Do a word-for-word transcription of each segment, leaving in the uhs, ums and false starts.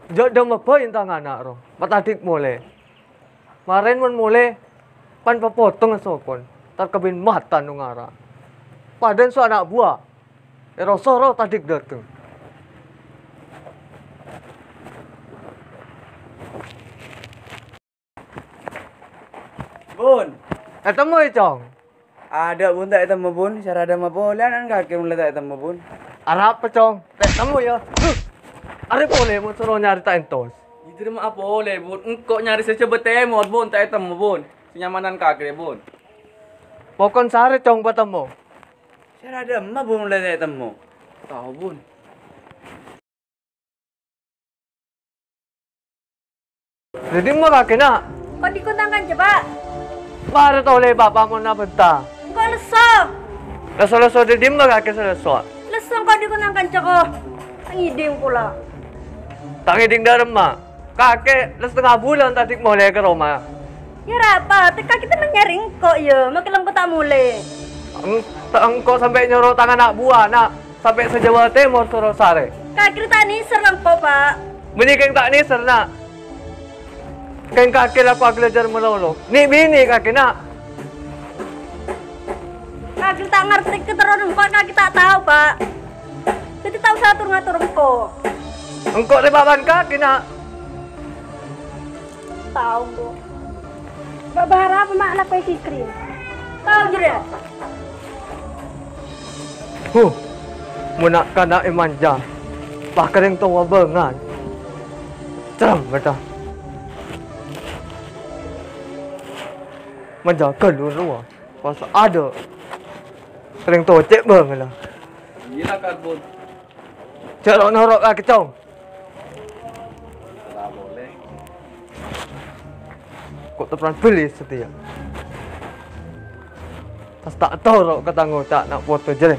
Jodoh maboy intang anak ro. Patadik mulai. Marin mun mulai pan papotong sokon. Tar kabin mata nung ara. Padan so anak buah. Ero soro tadik dateng. Bun. Ketemu ya, Cong. Ada bun tak ketemu bun. Cara ada mabon. Lihat kaki mulai tak ketemu bun. Arap apa, Cong? Ketemu ya. Huh. Ari boleh mo suruh nyari tak entos. Itu mah apa boleh bun. Engkau nyari saja betemot bun. Tak ketemu bun. Kenyamanan kaki bun. Pokon sare, Cong, bertemu. Cara ada mabon mulai tak ketemu. Tahu bun. Jadi mo kaki nak. Kau dikuntangkan coba. Para tau le bapak mo na benta. Kau leso. Leso-leso di mo kaki sa leso. Leso kau dikuntangkan coko. Ang iding pula. Tangi ding darma. Kaki, les tengah bulan tadik mo le ke Roma. Ya rapa, teka kita menyaring kok ya. Makilang ko tak muli. Ang engko sampai nyoro tangan anak buah nak sampai sa Jawa Timur suruh sare. Kaki kita ni serang po pak. Menikeng tak ni serna. Keng kaki lah aku belajar melolo. Ni bini kaki nak. Kaki tak ngerti keteruan pak, kaki tak tahu pak. Jadi tahu satu ngatur engko. Engko le baban kaki nak. Tahu bu. Babara apa makna kue kikrim? Tahu juga. Huh. Munak kana imanja. Pakering to wabengan. Ceram betul. Menjaga dulu, pas ada sering tocek bang lah. Gila kan bun. Cak norok kaki Cong. Tak boleh. Kok terperan beli setia. Tas tak tahu rok kata ngotak nak foto je.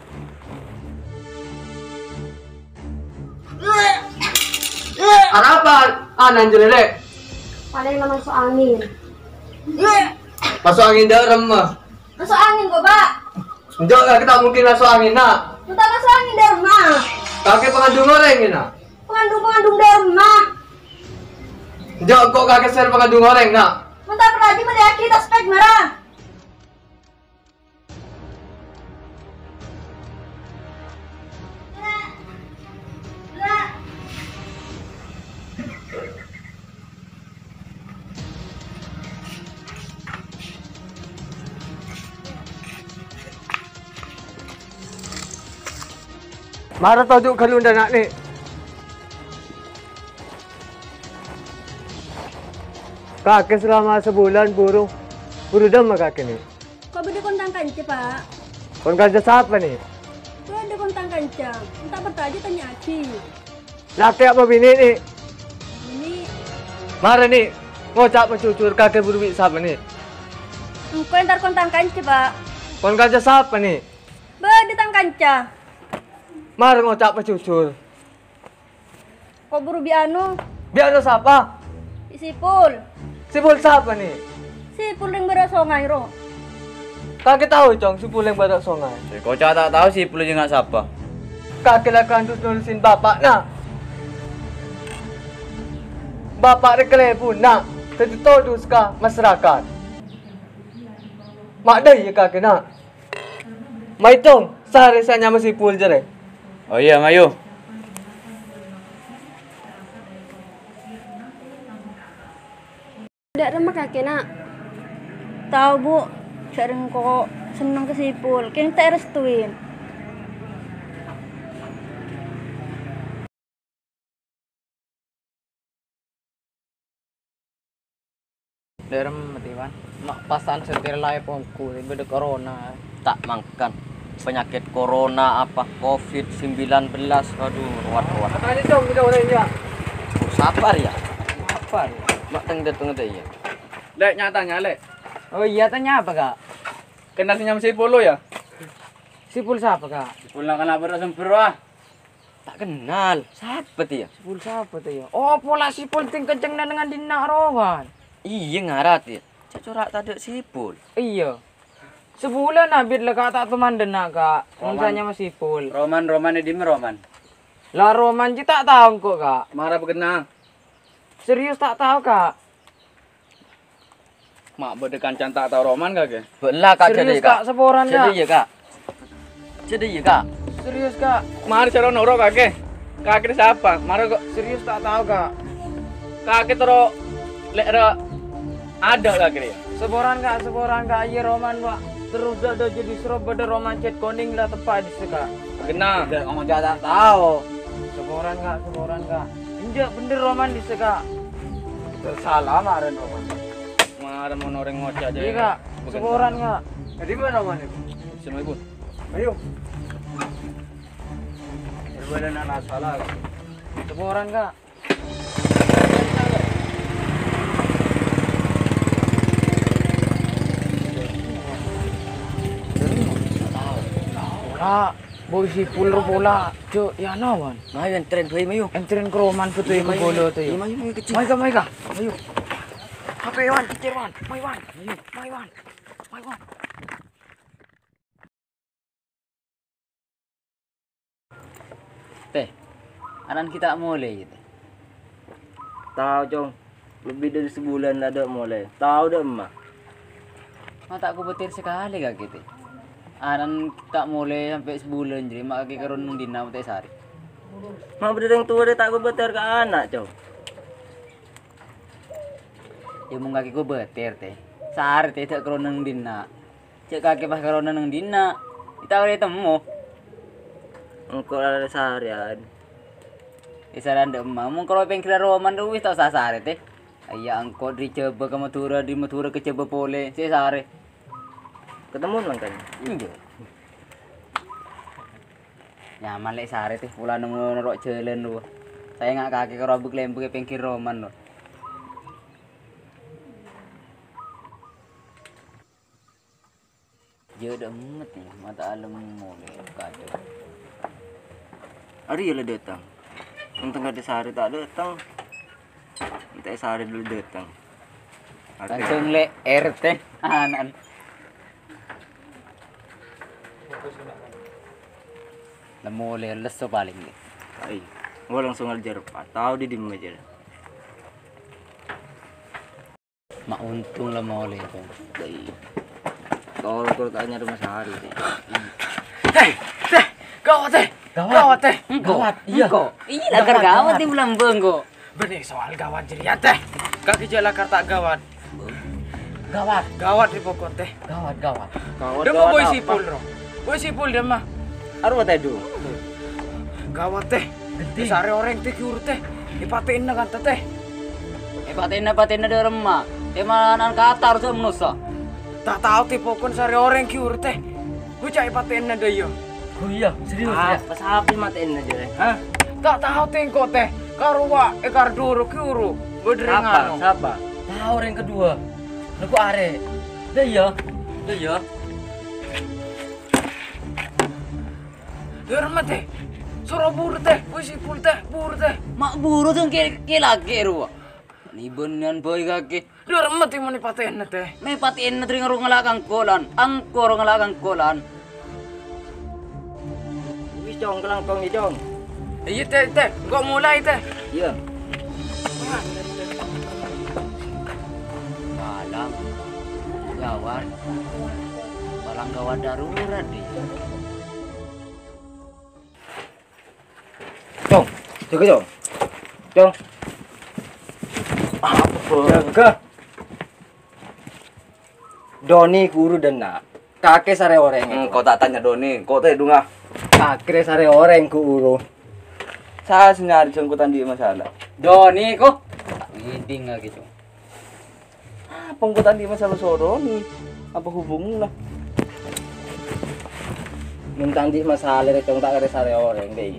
Apa anan jelek? Paling nama masuk angin. Masuk angin dalam mah. Masuk angin kok pak. Jauh lah kita mungkin masuk angin nak. Kita masuk angin dari rumah. Kaki pengandung goreng ni nak. Pengandung pengandung dari rumah. Jauh kok kaki sel pengandung goreng nak. Minta pergi melihat kita spek merah. Marah tahu juk kalau nak ni. Kaki selama sebulan buru buru dah mak kaki ni. Kau boleh kontang kanca pak? Kon kerja siapa ni? Kau ada kontang kanca. Entah bertanya tanya Aki. Laki apa bini ni? Ini Marah ni ngocak mencucur kaki buru bik siapa ni? engkau yang kontang kanca pak. Kon kerja siapa ni? Berdetang kanca. Marah ngocak mencucur. Kau buru bianu. Biar lo siapa? Sipul. Sipul siapa ni? Sipul yang berasongai ro. Kaki tahu Cong sipul yang badak songai. Si kocak tak tahu si puluh jangan siapa. Kaki lah kandus nulisin bapak nak. Bapak rekle pun nak. Jadi todus ka masyarakat. Mak dah ya kaki nak. Mai tong sehari saya masih pul jere. Oh iya Mayu. Tidak rumah kakek nak. Tahu bu, sering kok senang ke Sipul. Kayaknya tak restuin. Dalam matiwan, mak pasan setir lai pongku, tiba corona. Tak makan penyakit corona apa covid sembilan belas. Aduh, ruat-ruat. Katanya Cong kita orangnya. Oh, sabar ya. Sabar. Mak teng dateng teh ya. Lek nyatanya lek. Oh iya, tanya apa kak? Kenal senyam si polo ya? Sipul siapa kak? Pulang kena bersempur ah. Tak kenal. Siapa dia? Sipul siapa tuh ya? Oh pola sipul ting kenceng dengan dina rohan. Iya ngarat ya. Cacorak tadi sipul. Iya. Sebulan habis lah kak tak teman denak kak. Roman. Misalnya mas sipul. Roman Roman di Roman. Lah Roman ji tak tahu kok kak. Marah begenang. Serius tak tahu kak. Mak bedekan cantak tau Roman kak ke? Belah kak Serius jadi kak, kak. seboran Jadi kak. ya kak. Jadi ya kak. Serius kak. Mari cara noro kak ke? Kak ini siapa? Marah kok Serius tak tahu kak. kak tero lek ra ada kak kira. Seboran kak, seboran kak. Iya Roman pak. Terus dah dah jadi serba dah Roman chat koning lah tepat di seka. Begenang. Tidak ngomong tak tahu. Seboran kak, seboran kak. Injak bener Roman di seka. Salah maren Roman. Marah mau noreng ngoceh aja. Iya kak, seboran kak. Jadi mana Roman itu? Sini ibu. Ayo. Berbeda nak salah. Seboran kak. Bola, boy si pulro bola. Cuk, ya nawan. Mayu entren tuh mayu. Enterin ke Roman ke tuh ke bola tuh. Mayu mayu kecil. Mai ka, mai ka. Ayo. H P Wan, kecil Wan. Mai Wan. Ayo, mai Wan. Mai Wan. Teh, anan kita mulai gitu. Tahu cong. Lebih dari sebulan lah dah mulai. Tahu dah emak. Mata aku betir sekali kak gitu. Anan tak mulai sampai sebulan jadi mak kaki karun nung dina teh sehari. Mak berdeng tua dia tak bebeter ke anak cong. Ya mung kaki ku betir teh. Sehari teh tak karun nung dina. Cek kaki pas karun nung dina. Kita udah temu. Engkau ada seharian. Isaran de emak mung kalau pengen kira Roman tuh wis tau sehari teh. Ayah angkot di coba ke Matura di Matura ke coba pole si sehari. Ketemu lang kan. Iya. Nyaman lek sehari teh pulang nunggu nerok jalan lu. Saya nggak kaki ke robek lembu ke pengkir Roman lo. Dia udah emet nih, mata alam mulai kacau. Hari ya datang. Untung ada sehari tak datang. Kita sehari dulu datang. Langsung le R T anan. Lah mulai leso paling ni. Ay, gua langsung ajar pak. Tahu di dimana aja. Mak untung lah mulai tu. Ay, kalau kalau tanya rumah sehari deh. Teh, teh. Gawat teh. Gawat teh. Gawat. Iya kok. Iya lah gawat di bulan bengko. Benih soal gawat jadi ya teh. Kaki jala karta gawat. Gawat, gawat di pokok teh. Gawat gawat. Kau Dia mau boy sipul ro. Boy sipul dia mah. Aduh teh dulu. Gawat teh. Di sare orang teh kiur teh. Dipatein na kan teh. Eh patina patina de remah. Eh manan katar so menusa. Tak tahu teh pokon sare orang kiur teh. Gue cai patein na deyo. Oh iya, serius Ah, pas api matiin aja deh. Hah? Tak tahu teh kok teh. Karua ekar duru kiuru. Bedrengan. Siapa? Tahu yang kedua. Lu are. Dah iya. Dah iya. Dia remah teh. Suruh buru teh. Boy sipul teh. Buru teh. Mak buru tuh ke ke lagi ruwa. Ni benan boy kaki. Dia remah teh mau patein na teh. May patiin na tring rong ngalakang kolan. Angkor ngalakang kolan. Wis cong kelangkong ni cong. Iya teh teh. Kok mulai teh. Iya. Balang. Gawat. Balang gawat darurat deh. Cong, jaga cong. Cong. Apa? Jaga. Doni guru dan nak. Kakek sare orang. Hmm, kau tak tanya Doni, kau teh dunga. Kakek sare orang ku uru. Saya senyari jengku tandi masalah. Doni kok. Ngiding lagi tuh. Apa kau tandi masalah Doni? Apa hubungnya? Minta di masalah re cong tak kare sare orang deh.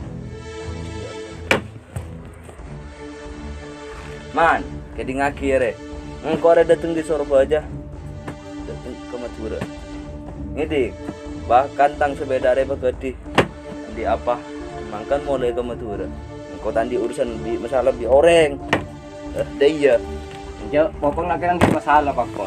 Man, kedi ngaki re. Engkau ada datang di Surabaya, datang ke Madura. Ngidi, bahkan tang sepeda re pegedi. Di apa? Makan mulai ke Madura. Engkau tandi urusan di masalah di orang. Eh, deh iya. Jo, popong lagi nang di masalah pak kol.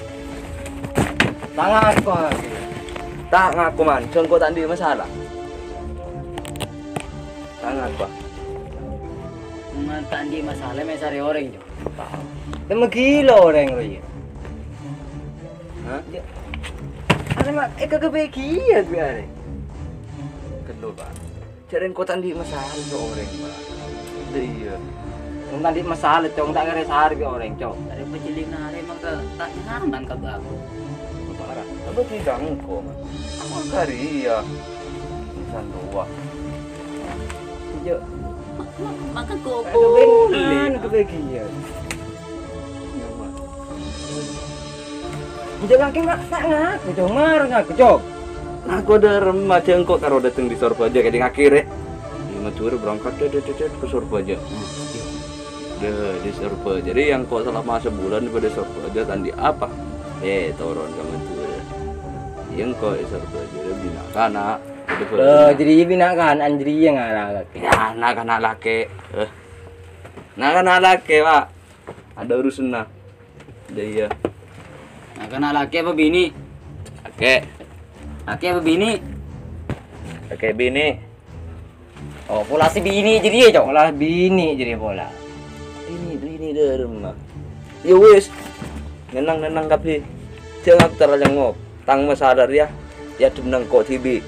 Tangan kol. Tak ngaku man, jengko tandi masalah. Tak apa? Mantan di masalah may sari orang jo. Tama gila orang lo ya. Hah? Ano mak eh kagabekiyat biare. Kedua pak. Cari kau tandi masalah seorang pak. Iya. Kung tadi masalah cong tak kare sehari ke orang cong. Dari pecilik na hari maka tak nyaman ka ba ako. Parah. Tapi tidak engkau. Aku kari ya. Insan dua. Jo. Maka ko Kagabekiyan, kagabekiyat. Hindi lagi mak tak ngaku cong mar ngaku cong. Aku udah remaja engkau karo dateng di Sorbaja kayak di akhir ya. Di Madura berangkat deh deh deh ke Sorbaja. Deh di Sorbaja. Jadi yang kok selama sebulan pada Sorbaja tadi apa? Eh turun ke Madura. Yang kok di Sorbaja udah bina kana. Oh, jadi bina kan anjri yang ngarang. Ya anak-anak laki. Eh. Anak-anak laki pak. Ada urusan nah. Jadi ya. Nah, kana laki apa bini? Oke. Laki apa bini? Oke bini. Oh, pula si bini jadi ya, Cok. Pola bini jadi pola. Ini ini dari rumah. Ya wis. Nenang-nenang kapi. Jangan terlalu tang masadar ya. Ya denang kok T V.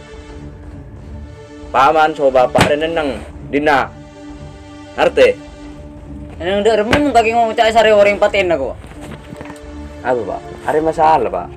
Paman so bapak nenang dina. Ngerti? Nang udah remeng kaki ngomong cai sari orang paten ako. Apa pak? Ada masalah pak?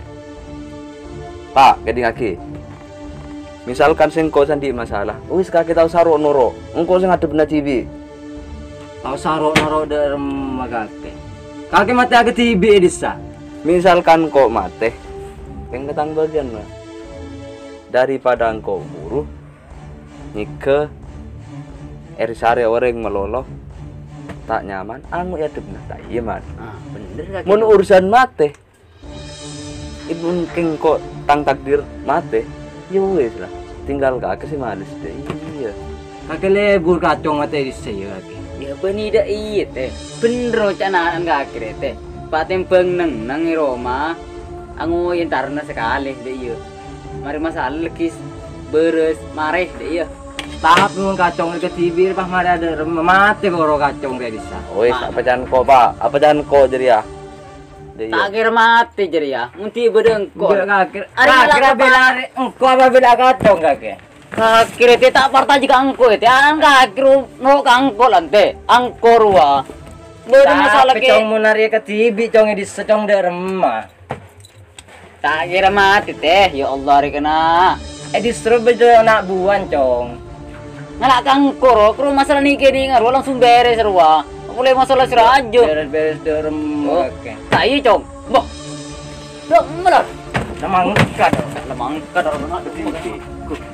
Pak, keding aki. Misalkan sing kau sandi masalah, wis kaki tahu saro noro, engkau sing ngadep na T V. Tahu saro naro der magake. Kaki mati agak T V disa. Misalkan kau mate, yang ketang bagian lah. Daripada engkau buruh, nike, erisare orang meloloh, tak nyaman, angu ya debna tak iya man. Ah, bener kaki. Mun urusan mate, ibu king kok tang takdir mate, ya wes lah. Tinggal kaki sih malis deh. Iya. Kaki lebur kacong mati disa ya kaki. Ya beni da iya teh. Bener canaan kaki deh teh. Paten pengneng nang i Roma. Angu yentarna sekali deh iya. Mari masalah lekis beres mareh deh iya. Tahap nung kacong ke T V pas mari ada mati koro kacong deh disa. Wes apa jangan kau pak, apa jangan kau jadi ya. Deh, iya. Tak kira mati jadi ya. Munti bedeng ko. Kok kaki. Ari Kaki malah bela engko apa bela kacong kaki. Kira te tak parta jika angko te an kakru no kangko lante angko ruwa. Beri masalah ke. Cong munari ke T V cong di secong de remah. Tak kira mati teh ya Allah ri kena. Eh distro bejo nak buan cong. Ngalak kangko ro kru masalah niki ni ngaro langsung beres ruwa. Boleh masalah sira aja. Beres-beres de remah kaki. Tak iya cong. Mbok. Dok malah. Namang kad. Lemang kan orang nak.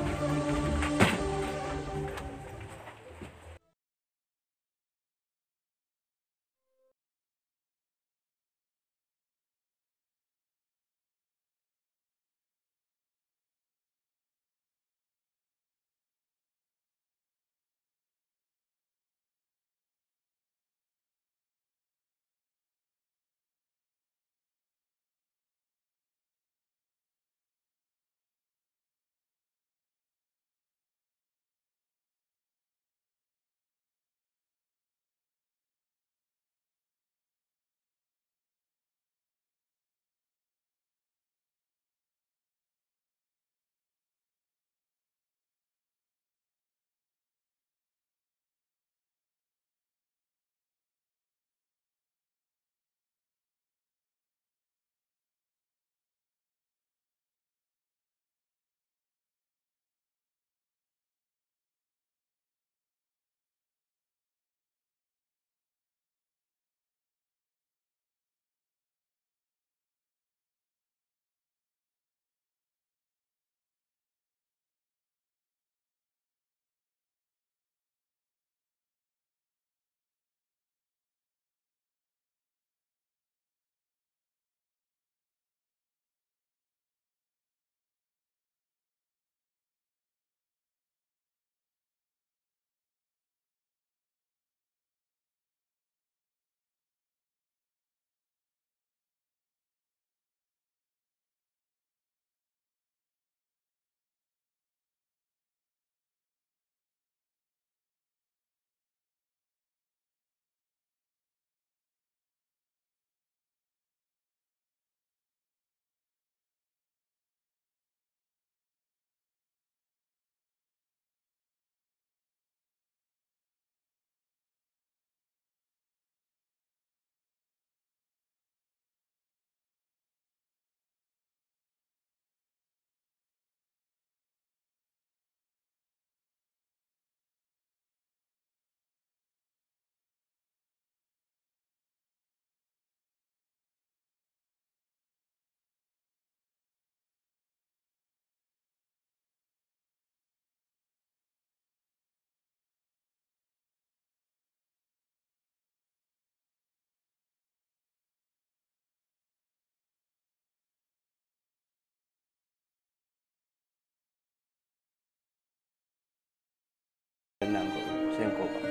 sengkok, Pak.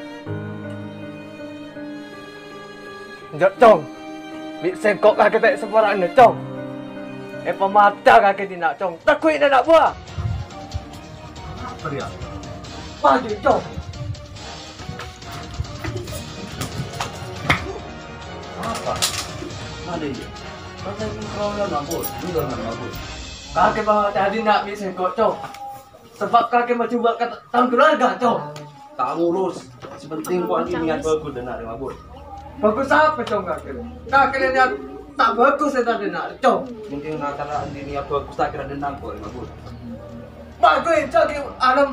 Njok cong. Bị sengkok kaki tak sembarang ni cong. Eh pemata kaki di nak cong. Takut nak nak buat. Apa dia? Maju cong. Apa? Ada dia. Kata kau yang mabuk, juga nak mabuk. Kaki bawa tadi nak bị sengkok cong. Sebab kaki mau cuba kata tam keluarga cong. Tak ngurus. Sepenting kau ini niat bagus dan nak mabuk. Bagus apa cong kaki? Kaki ni niat tak bagus saya tadi nak cong. Mungkin nak kena ini niat bagus tak kira dendam kau mabuk. Bagus cong di alam.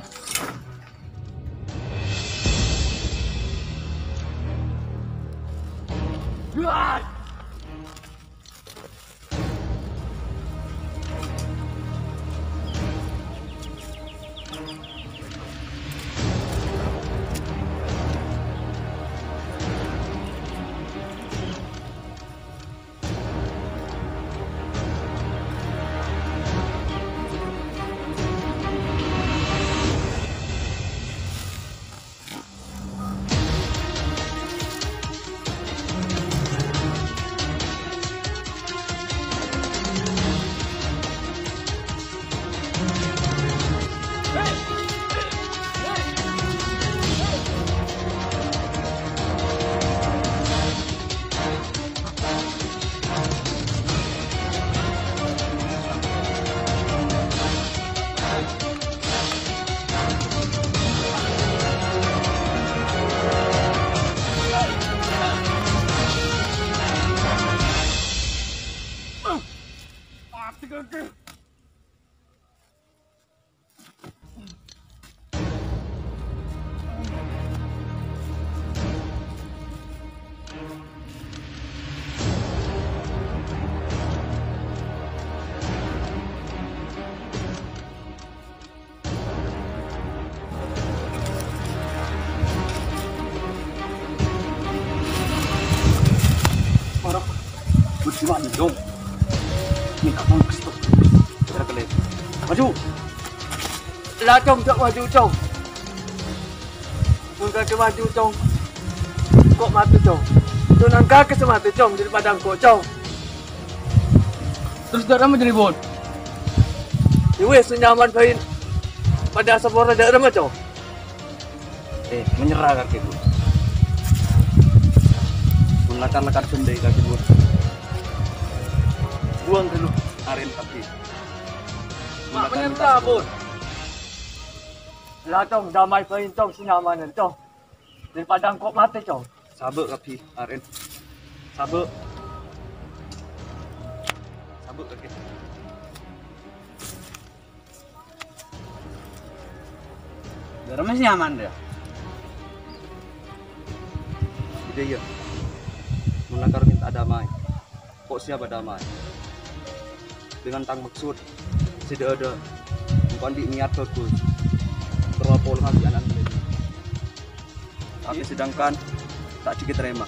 Gimana dong? Minta tolong ke situ. Cara kalian. Maju. Lah cong tak maju cong. Pun kaki maju cong. Kok mati cong. Tunang kaki semati cong jadi padang kok cong. Terus darah mau jadi bon. Iwe senyaman pain. Pada sabora daerah macam. Eh, menyerah kaki bu. Melakan-lakan sendiri kaki bu. Buang dulu aren kaki. Mak menyerah pun. Lah cong damai pain cong senyaman cong. Jadi padang kok mati cong. Sabuk kaki aren. Sabuk. Sabuk kaki. Darah masih aman dia. Ide ya. Menakar minta damai. Kok siapa damai? Dengan tang maksud tidak ada bukan di niat bagus terlalu hati anak ini. Tapi sedangkan tak dikit terima.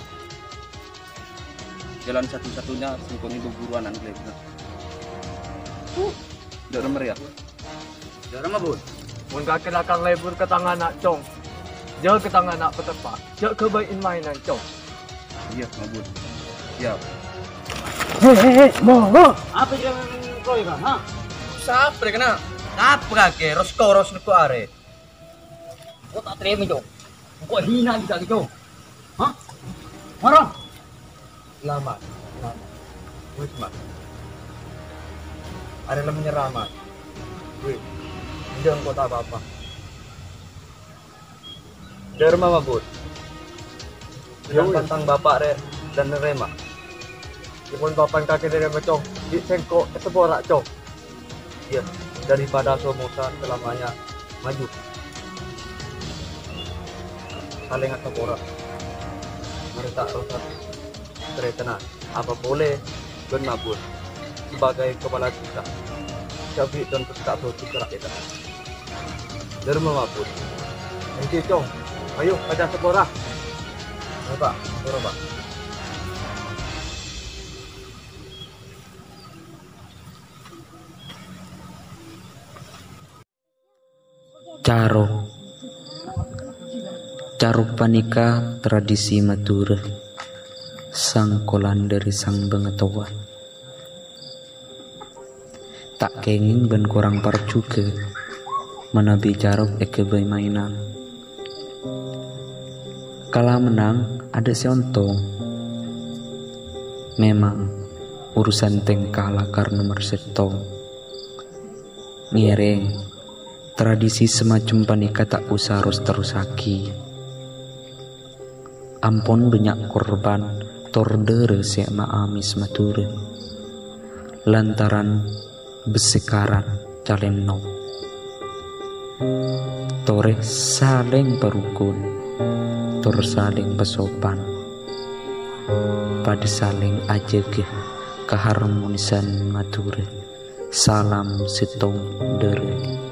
Jalan satu-satunya singkong ibu buruan anak ini. Uh, tidak meriah. Darah mah bon. Mun kaki lakang lebur ke tangan nak cong. Jauh ke tangan nak petepak. Jauh ke bayin mainan cong. Iya, mabut. Siap. Hei hei hei, mo mo. Apa yang kau ikan? Ha? Siapa kena? Apa kake? Rosko ros nuku are. Kau tak terima jom. Kau hina kita jom. Hah? Marah? Lama. Lama. Wih mak. Ada yang menyerah mak. Wih. Jangan kau tak apa-apa. Dharma mabut. Yang tantang bapak re dan nerema. Imun papan kaki dari macong. Di sengkok seporak cong. Iya, daripada somusan selamanya maju. Saling atau orang. Mari tak rasa teretenang. Apa boleh ben mabut sebagai kepala kita. Tapi dan tetap bergerak kita. Dharma mabut. Nanti cong. Ayo pada seporak. Bapak, Bapak. Caro Caruk panika tradisi Madura, sang kolan dari sang bengetawa. Tak kenging ben kurang parcuke, menabi caruk eke bay mainan. Kala menang ada siontong. Memang urusan tengkala karena mersetong. Ngireng, tradisi semacam panika tak usah harus terusaki. Ampun banyak korban tordere sema amis mature lantaran besekaran calemno tore saling perukun tor saling besopan pada saling ajege keharmonisan mature. Salam sitong dere.